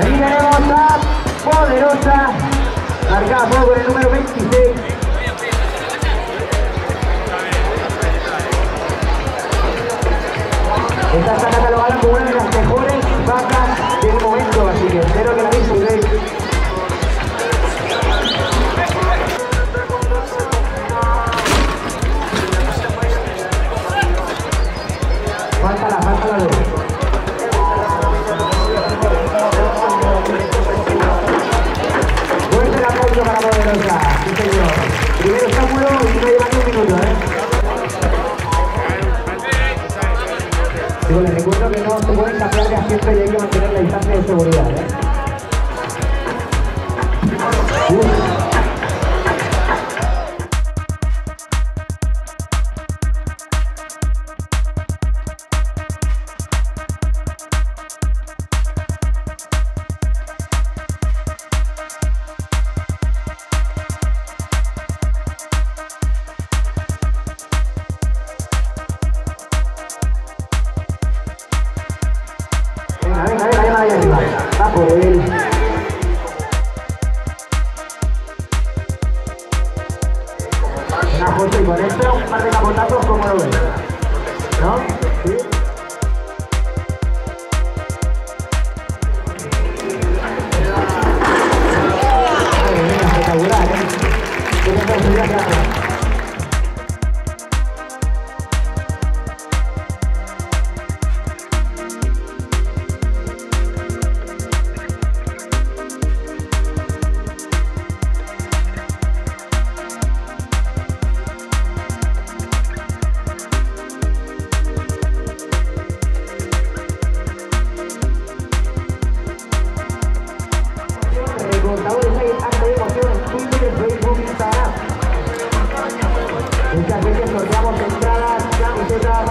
ahí tenemos a Poderosa, marcada por el número 26. Esta está catalogada como una de las mejores vacas del momento, así que espero que la disfrutéis. Falta la luz. Fuerte el apoyo para Poderosa, sí señor. Primer obstáculo y no lleva ni un minuto, Digo, les recuerdo que no se pueden cambiar de asiento y hay que mantener la distancia de seguridad, Venga, ahí arriba. Va por él. Una foto y con esto un par de capotazos, como lo ves, ¿no? ¿Sí? Espectacular, Tiene posibilidad grande. Muchas veces sorteamos entradas, camisetas.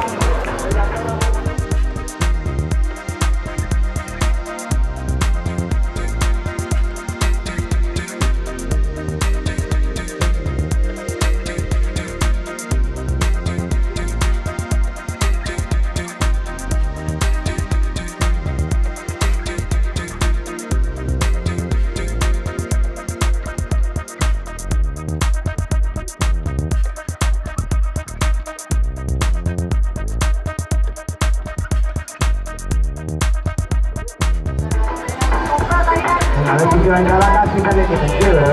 A ver si se va a entrar acá, fíjate que me quiebro,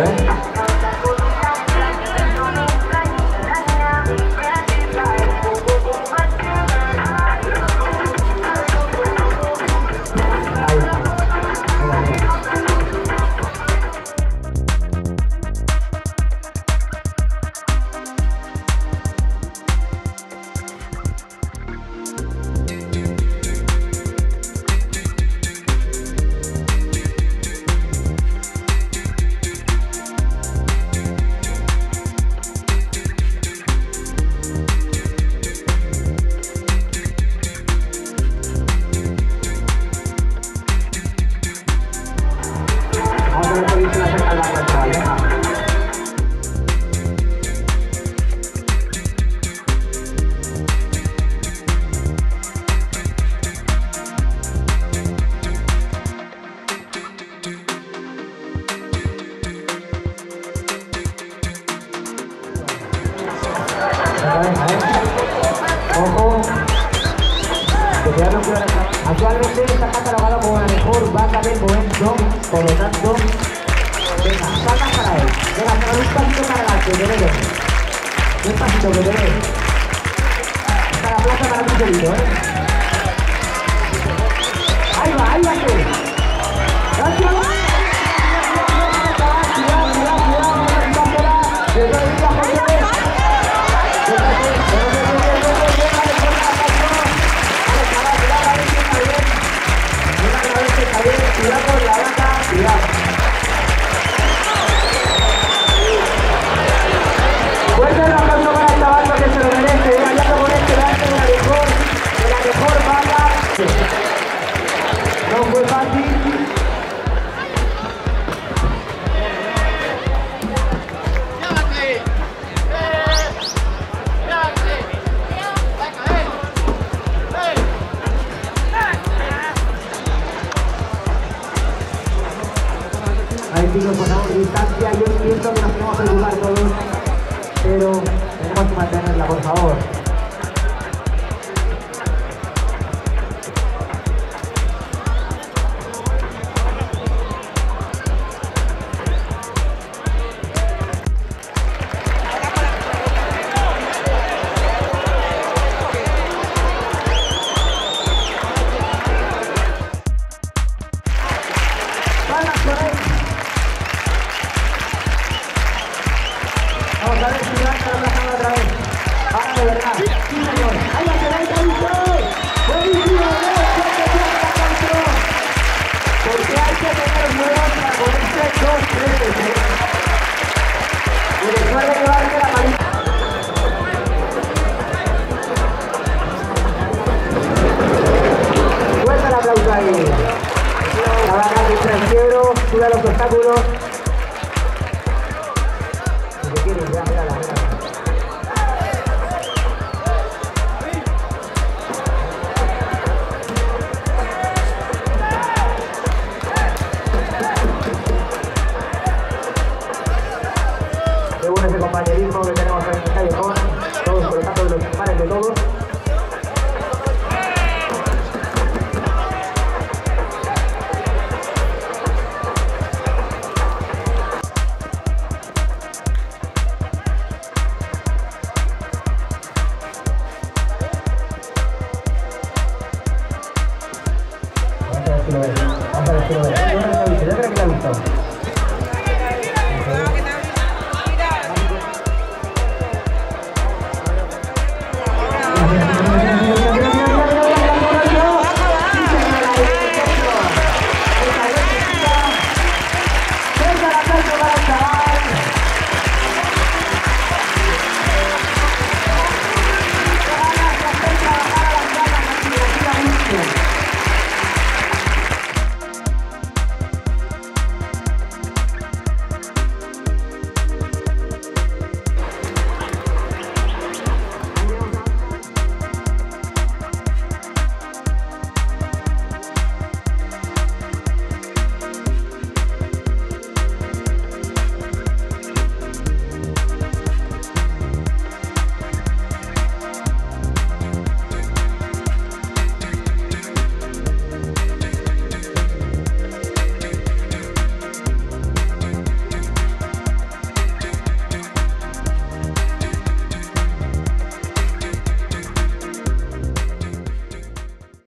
Ahí está. Ojo, que ya no quiero dejar. Actualmente está catalogado como la mejor vaca del momento, por lo tanto, venga, palmas para él. Venga, pero un pasito para adelante, que veo. Un pasito, que veo. Está la plaza para tu solito, Ahí va, tú. Gracias. Fuerte el aplauso para el chaval que se lo merece, ya por este delante de la mejor banda. No fue fácil. mantenerla, por favor. Vamos a ver si van a la otra vez. Ahora de verdad. Sí, señor. Ahí va, se va a buenísimo, porque hay que tener huevos para ponerse 2 veces. Y después de llevarse la manita. Suelta el aplauso ahí. La va a ganar el trasero, sube los obstáculos. Qué bueno ese compañerismo que tenemos ahí.